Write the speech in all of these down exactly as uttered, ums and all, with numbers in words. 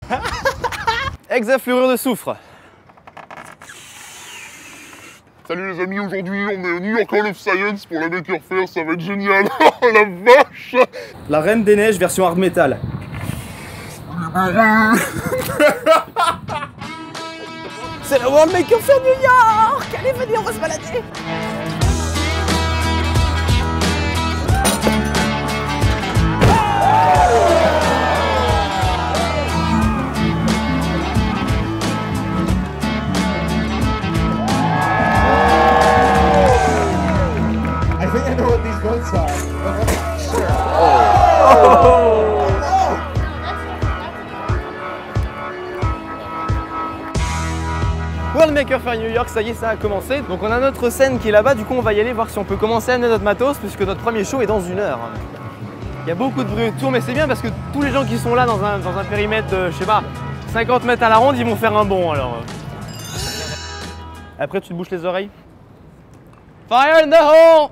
Hexafluorure de soufre. Salut les amis, aujourd'hui on est au New York Hall of Science pour la Maker Faire, ça va être génial. Oh la vache. La Reine des Neiges version hard metal. C'est le World Maker Faire New York. Allez venez, on va se balader. I think I know what these boats are. Sure. Oh. World Maker Faire New York, ça y est, ça a commencé. Donc on a notre scène qui est là-bas, du coup on va y aller voir si on peut commencer à amener notre matos puisque notre premier show est dans une heure. Il y a beaucoup de bruit autour, mais c'est bien parce que tous les gens qui sont là dans un, dans un périmètre de, je sais pas, cinquante mètres à la ronde, ils vont faire un bond alors. Après tu te bouches les oreilles. Fire in the hole!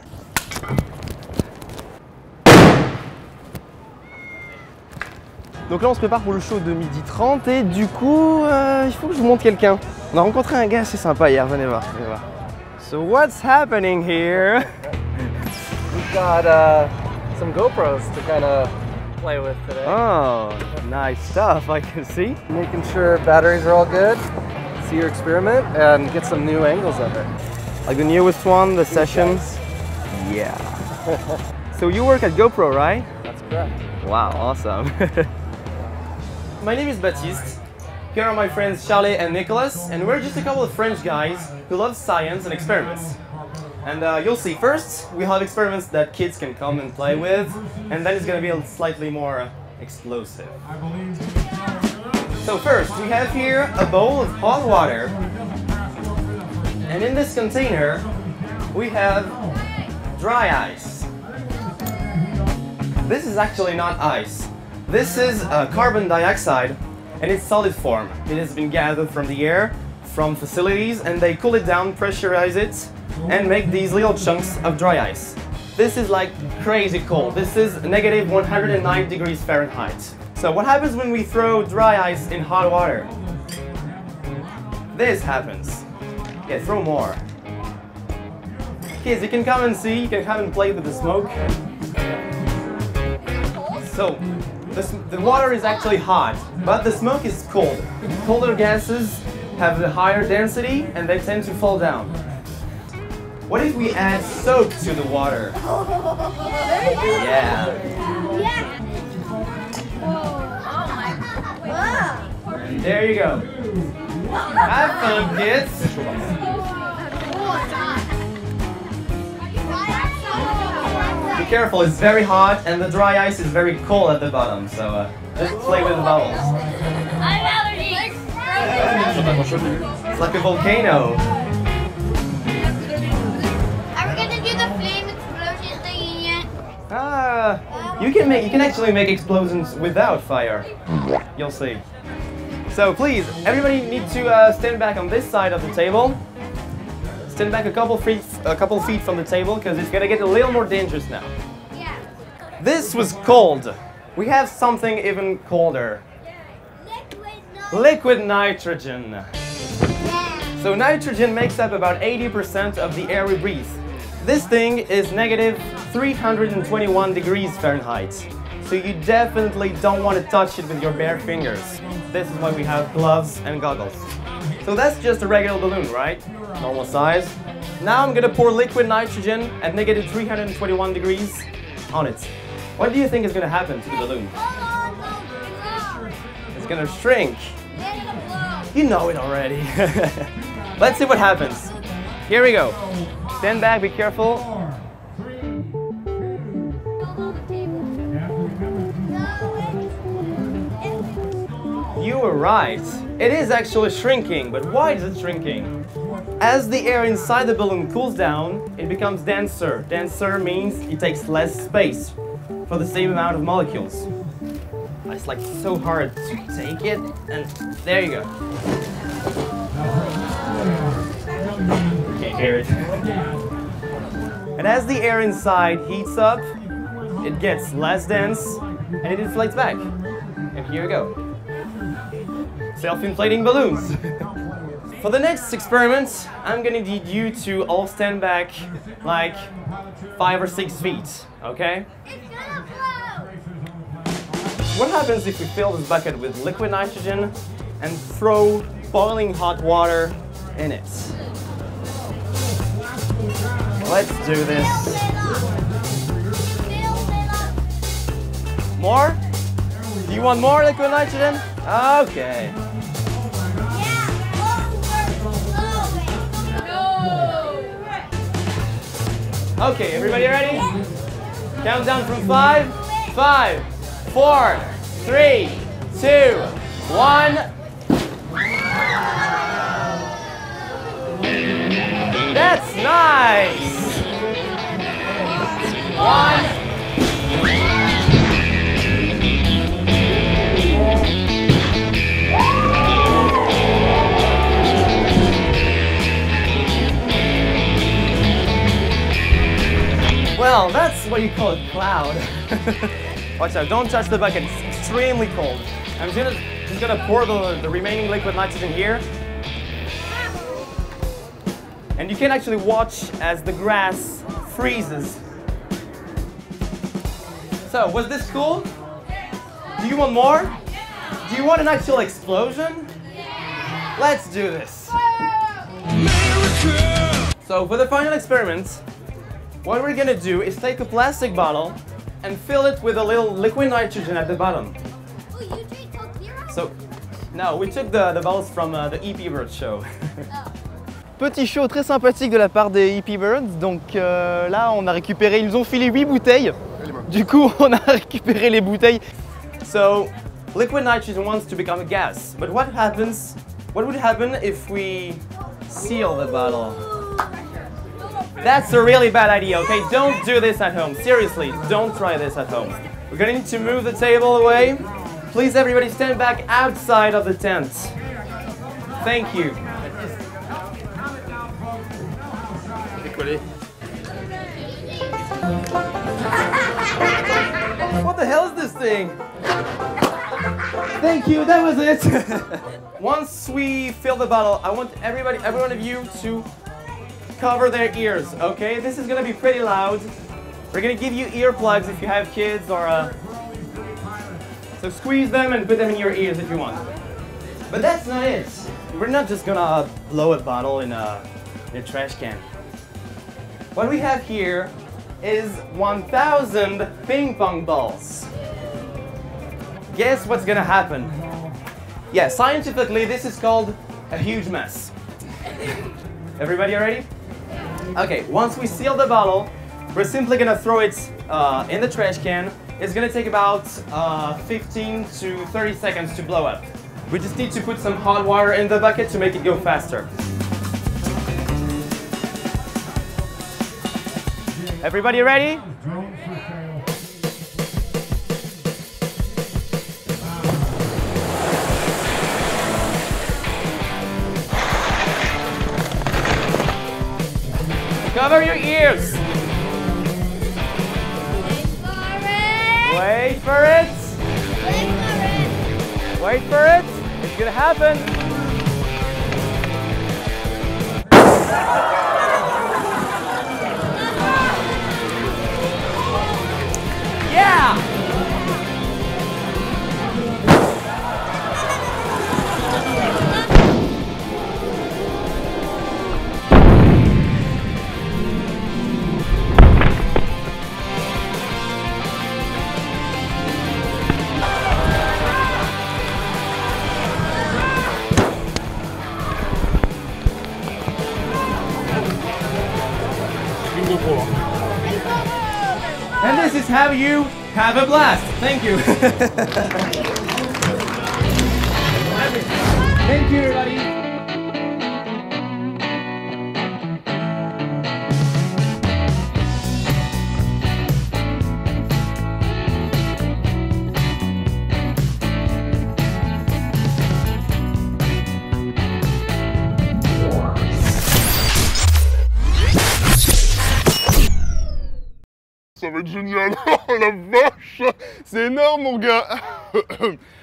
Donc là on se prépare pour le show de midi trente et du coup euh, il faut que je vous montre quelqu'un. On a rencontré un gars assez sympa hier, venez voir, venez voir. So what's happening here? We've got uh, some GoPros to kind of play with today. Oh, nice stuff, I can see. Making sure batteries are all good, see your experiment, and get some new angles of it. Like the newest one, the Sessions? Yeah. So you work at GoPro, right? That's correct. Wow, awesome. My name is Baptiste. Here are my friends Charlie and Nicholas, and we're just a couple of French guys who love science and experiments. And uh, you'll see, first we have experiments that kids can come and play with, and then it's going to be a slightly more uh, explosive. So first, we have here a bowl of hot water, and in this container we have dry ice. This is actually not ice. This is uh, carbon dioxide, and it's solid form. It has been gathered from the air, from facilities, and they cool it down, pressurize it, and make these little chunks of dry ice. This is like crazy cold. This is negative one hundred nine degrees Fahrenheit. So what happens when we throw dry ice in hot water? This happens. Yeah, throw more. Kids, you can come and see, you can come and play with the smoke. So, the, the water is actually hot, but the smoke is cold. Colder gases have a higher density and they tend to fall down. What if we add soap to the water? Yeah. And there you go. Have fun, kids. Be careful, it's very hot and the dry ice is very cold at the bottom, so uh, just play with the bubbles. It's like a volcano. Are we gonna do the flame explosion thing yet? Ah, you can make you can actually make explosions without fire. You'll see. So please, everybody need to uh, stand back on this side of the table. Stand back a couple feet, a couple feet from the table, because it's gonna get a little more dangerous now. Yeah. This was cold. We have something even colder. Liquid Liquid nitrogen. So nitrogen makes up about eighty percent of the air we breathe. This thing is negative three hundred twenty-one degrees Fahrenheit. So you definitely don't want to touch it with your bare fingers. This is why we have gloves and goggles. So that's just a regular balloon, right? Normal size. Now I'm gonna pour liquid nitrogen at negative three hundred twenty-one degrees on it. What do you think is gonna happen to the balloon? It's gonna shrink. You know it already. Let's see what happens. Here we go. Stand back, be careful. You were right. It is actually shrinking, but why is it shrinking? As the air inside the balloon cools down, it becomes denser. Denser means it takes less space for the same amount of molecules. It's like so hard to take it, and there you go. Can't hear it. And as the air inside heats up, it gets less dense, and it inflates back. And here we go. self-inflating balloons. For the next experiment, I'm gonna need you to all stand back like five or six feet, okay? It's gonna blow. What happens if we fill this bucket with liquid nitrogen and throw boiling hot water in it? Let's do this. More? Do you want more liquid nitrogen? Okay. Okay, everybody ready? Countdown from five, five, four, three, two, one. That's nice. One. Well, that's what you call a cloud. Watch out, don't touch the bucket, it's extremely cold. I'm just gonna, just gonna pour the, the remaining liquid nitrogen here. And you can actually watch as the grass freezes. So, was this cool? Do you want more? Do you want an actual explosion? Let's do this. So, for the final experiment, what we're gonna do is take a plastic bottle and fill it with a little liquid nitrogen at the bottom. Oh, you drink Coke Zero? So, no, we took the, the bottles from uh, the Hippie Bird show. Oh. Petit show très sympathique de la part des Hippie Birds. Donc euh, là, on a récupéré, ils nous ont filé huit bouteilles. Du coup, on a récupéré les bouteilles. So, liquid nitrogen wants to become a gas. But what happens, what would happen if we seal the bottle? That's a really bad idea, okay? Don't do this at home. Seriously, don't try this at home. We're gonna need to move the table away. Please, everybody, stand back outside of the tent. Thank you. What the hell is this thing? Thank you, that was it. Once we fill the bottle, I want everybody, every one of you to cover their ears, okay? This is gonna be pretty loud. We're gonna give you earplugs if you have kids or uh, so squeeze them and put them in your ears if you want. But that's not it. We're not just gonna blow a bottle in a, in a trash can. What we have here is one thousand ping pong balls. Guess what's gonna happen? Yeah, scientifically this is called a huge mess. Everybody ready? Okay, once we seal the bottle, we're simply gonna throw it uh, in the trash can. It's gonna take about uh, fifteen to thirty seconds to blow up. We just need to put some hot water in the bucket to make it go faster. Everybody ready? Cover your ears. Wait for it. Wait for it. It's gonna happen. Yeah! And this is how you have a blast. Thank you. Thank you, everybody. Ça va être génial. Oh la vache, c'est énorme mon gars.